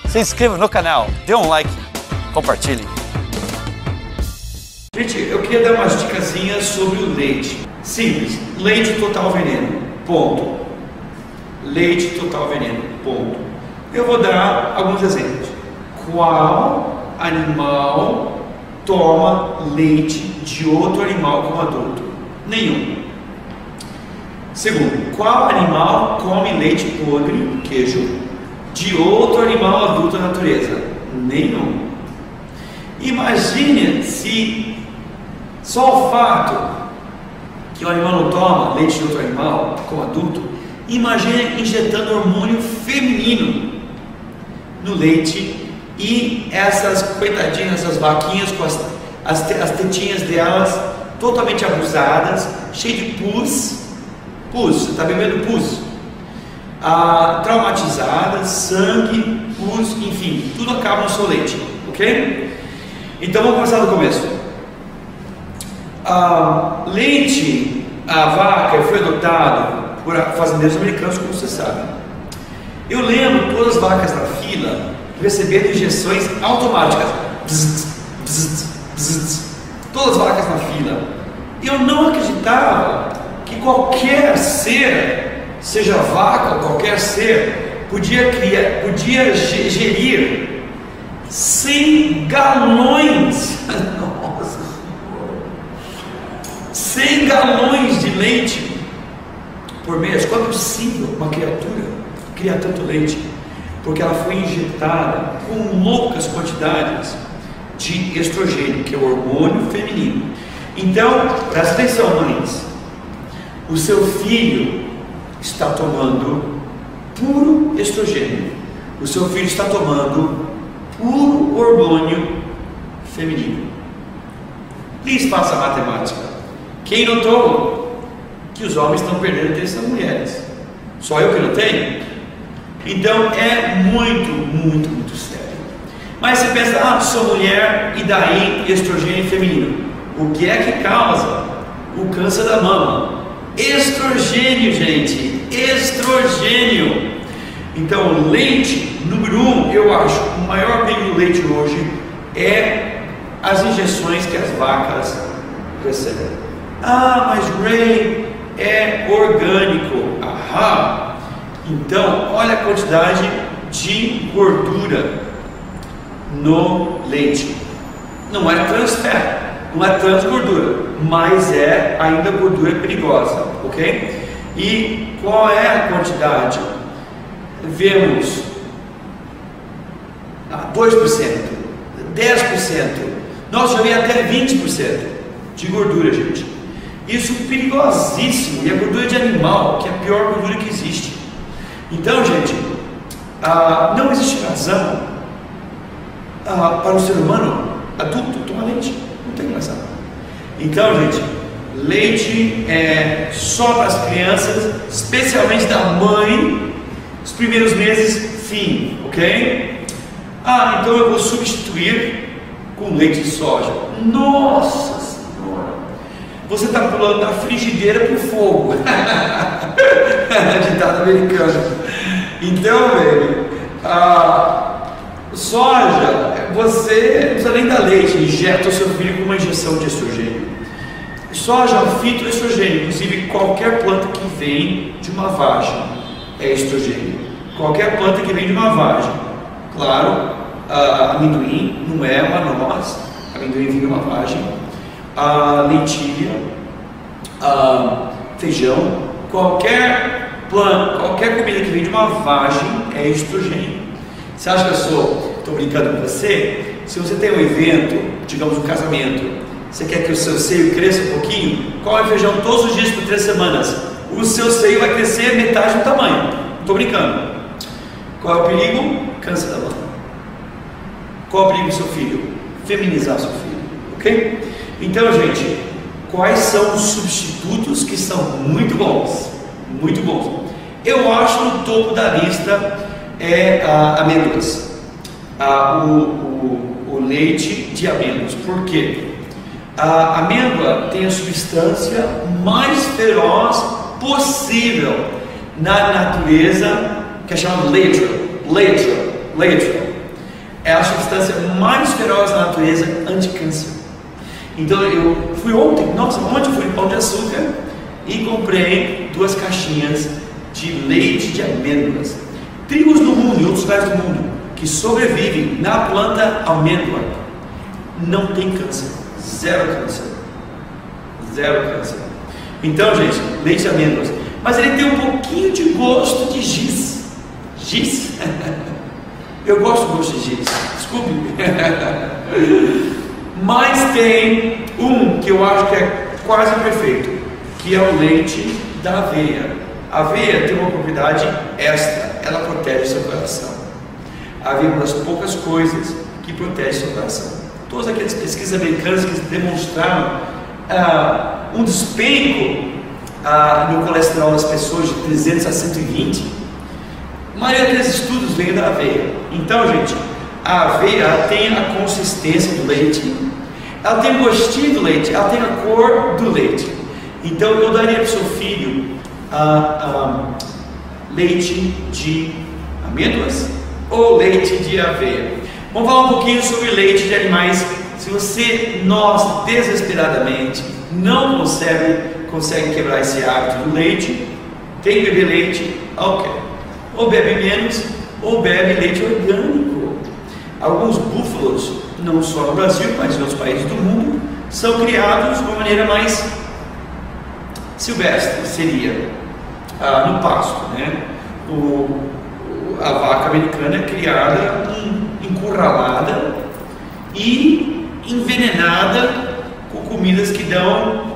se inscreva no canal, dê um like, compartilhe. Gente, eu queria dar umas dicasinhas sobre o leite. Simples, leite total veneno, ponto. Leite total veneno, ponto. Eu vou dar alguns exemplos. Qual animal toma leite de outro animal como adulto? Nenhum. Segundo, qual animal come leite podre, queijo, de outro animal adulto da natureza? Nenhum. Imagine se só o fato que o animal não toma leite de outro animal como adulto, imagine injetando hormônio feminino no leite e essas coitadinhas, essas vaquinhas com as tetinhas delas totalmente abusadas, cheio de pus, você está bebendo pus, traumatizadas, sangue, pus, enfim, tudo acaba no seu leite, ok? Então vamos começar do começo. Leite, a vaca foi adotado por fazendeiros americanos, como você sabe. Eu lembro todas as vacas na fila recebendo injeções automáticas, todas as vacas na fila. Eu não acreditava que qualquer ser, seja vaca ou qualquer ser, podia gerir 100 galões 100 galões de leite por mês. Como é possível uma criatura criar tanto leite? Porque ela foi injetada com loucas quantidades de estrogênio, que é o hormônio feminino. Então, presta atenção, mães. O seu filho está tomando puro estrogênio. O seu filho está tomando puro hormônio feminino. Please, faça a matemática. Quem notou que os homens estão perdendo atenção das mulheres? Só eu que não tenho? Então é muito sério. Mas você pensa, sou mulher e daí estrogênio feminino. O que é que causa o câncer da mama? Estrogênio, gente, estrogênio. Então o leite, número 1, eu acho, o maior perigo do leite hoje é as injeções que as vacas recebem. Mas Ray, é orgânico. Então, olha a quantidade de gordura no leite. Não é trans fat, não é trans gordura, mas é ainda gordura perigosa, ok? E qual é a quantidade? Vemos 2%, 10%, nós já vemos até 20% de gordura, gente. Isso é perigosíssimo, e a gordura de animal, que é a pior gordura que existe. Então, gente, não existe razão para o ser humano adulto tomar leite, não tem razão. Então, gente, leite é só para as crianças, especialmente da mãe, os primeiros meses, fim, ok? Então eu vou substituir com leite de soja. Nossa Senhora! Você está pulando da frigideira para o fogo. Ditado americano. Então, velho, soja, você não precisa nem dar leite, injeta o seu filho com uma injeção de estrogênio. Soja é um fitoestrogênio, inclusive qualquer planta que vem de uma vagem é estrogênio. Qualquer planta que vem de uma vagem. Claro, amendoim não é uma noz, amendoim vem de uma vagem. Lentilha, feijão, qualquer planta, qualquer comida que vem de uma vagem é estrogênio. Você acha que eu estou brincando com você? Se você tem um evento, digamos um casamento, você quer que o seu seio cresça um pouquinho, come feijão todos os dias por 3 semanas, o seu seio vai crescer metade do tamanho. Não estou brincando. Qual é o perigo? Câncer da mama. Qual é o perigo do seu filho? Feminizar seu filho, ok? Então, gente, quais são os substitutos que são muito bons? Muito bons. Eu acho no topo da lista amêndoas. O leite de amêndoas. Por quê? A amêndoa tem a substância mais feroz possível na natureza, que é chamada lateral. é a substância mais feroz da natureza anti-câncer. Então eu fui ontem fui no Pão de Açúcar e comprei 2 caixinhas de leite de amêndoas. Tribos do mundo e outros lugares do mundo que sobrevivem na planta amêndoa não tem câncer, zero câncer. Então, gente, leite de amêndoas, mas ele tem um pouquinho de gosto de giz. Eu gosto do gosto de giz, desculpe. Mas tem um que eu acho que é quase perfeito, que é o leite da aveia. A aveia tem uma propriedade extra, ela protege seu coração. A aveia é uma das poucas coisas que protege seu coração. Todas aquelas pesquisas americanas que demonstraram um despenco no colesterol das pessoas de 300 a 120, a maioria daqueles estudos veio da aveia. Então, gente, a aveia ela tem a consistência do leite, ela tem o gostinho do leite, ela tem a cor do leite. Então eu daria para o seu filho leite de amêndoas ou leite de aveia. Vamos falar um pouquinho sobre leite de animais. Se nós desesperadamente não consegue quebrar esse hábito do leite, tem que beber leite, ok, ou bebe menos ou bebe leite orgânico. Alguns búfalos, não só no Brasil, mas em outros países do mundo, são criados de uma maneira mais silvestre, seria no pasto, né? A vaca americana é criada, encurralada e envenenada com comidas que dão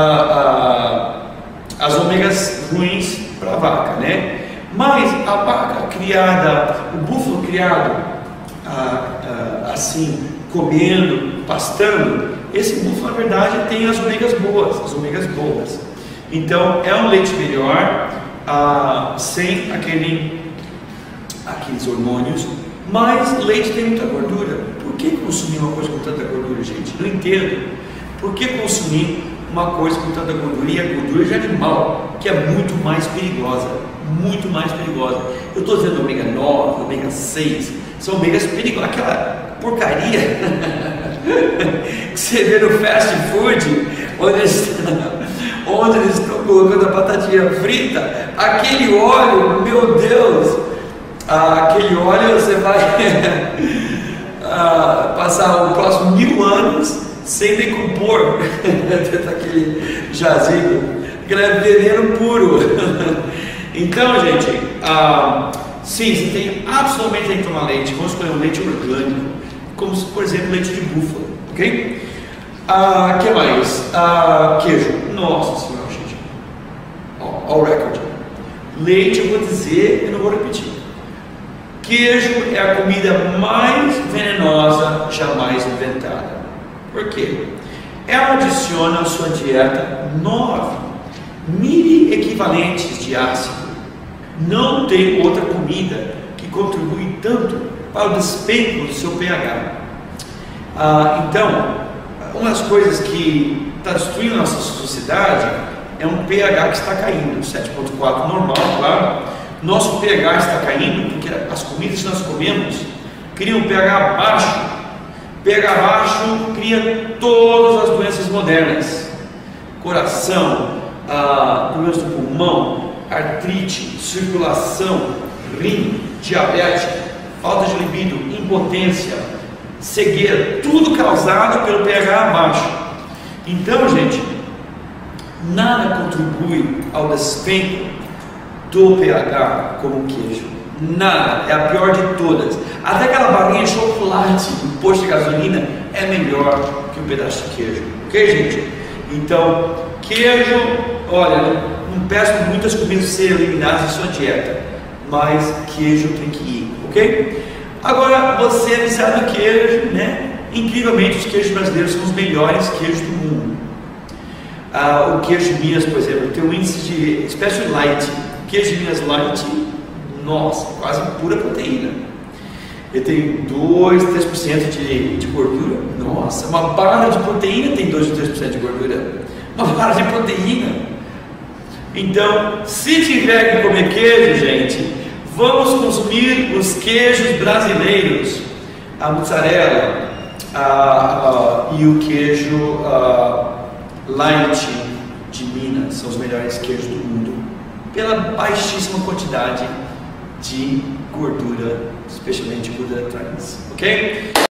as ômegas ruins para a vaca, né? Mas a vaca criada, o búfalo criado assim, comendo, pastando, esse búfalo na verdade tem as ômegas boas. Então é um leite melhor, sem aqueles hormônios, mas leite tem muita gordura. Por que consumir uma coisa com tanta gordura, gente? Não entendo. Por que consumir uma coisa com tanta gordura? E a gordura de animal, que é muito mais perigosa. Eu estou dizendo ômega 9, ômega 6, são ômegas perigosas. Aquela porcaria que você vê no fast food, onde eles estão colocando a batatinha frita, aquele óleo, meu Deus, aquele óleo você vai passar os próximos 1000 anos sem decompor dentro daquele jazigo, aquele é veneno puro. Então, gente, sim, você tem absolutamente que tomar leite. Vamos escolher um leite orgânico, como por exemplo leite de búfalo, ok? Que mais? Queijo. Nossa senhora, gente. All record. Leite, eu vou dizer, eu não vou repetir. Queijo é a comida mais venenosa jamais inventada. Por quê? Ela adiciona à sua dieta 9 miliequivalentes de ácido. Não tem outra comida que contribui tanto para o despenco do seu pH. Então, uma das coisas que está destruindo a nossa sociedade é um pH que está caindo, 7,4 normal, claro. Nosso pH está caindo porque as comidas que nós comemos criam um pH baixo. pH baixo cria todas as doenças modernas: coração, problemas do pulmão, artrite, circulação, rim, diabetes, falta de libido, impotência, cegueira, tudo causado pelo pH baixo. Então, gente, nada contribui ao despenco do pH como o queijo. Nada, é a pior de todas. Até aquela balinha de chocolate no posto de gasolina é melhor que um pedaço de queijo, ok, gente? Então, queijo, olha, não peço muitas comidas serem eliminadas da sua dieta, mas queijo tem que ir, ok? Agora, você é viciado em queijo, né? Incrivelmente, os queijos brasileiros são os melhores queijos do mundo. O queijo de Minas, por exemplo, tem um índice de Special Light. O queijo de Minas Light, nossa, quase pura proteína. Ele tem 2, 3% de gordura. Nossa, uma barra de proteína tem 2 ou 3% de gordura. Uma barra de proteína. Então, se tiver que comer queijo, gente, vamos consumir os queijos brasileiros. a mussarela e o queijo light de Minas são os melhores queijos do mundo, pela baixíssima quantidade de gordura, especialmente gordura trans, ok?